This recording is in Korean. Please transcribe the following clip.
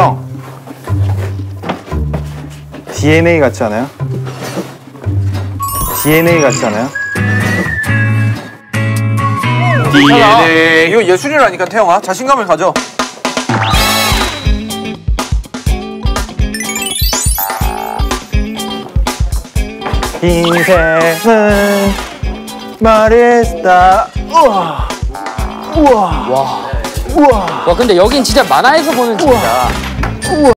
형. DNA 같지 않아요? DNA 같지 않아요? DNA. 이거 예술이라니까, 태영아. 자신감을 가져. 인생은 말했다. 우와. 우와. 와. 우와. 와, 근데 여긴 진짜 만화에서 보는 집이다.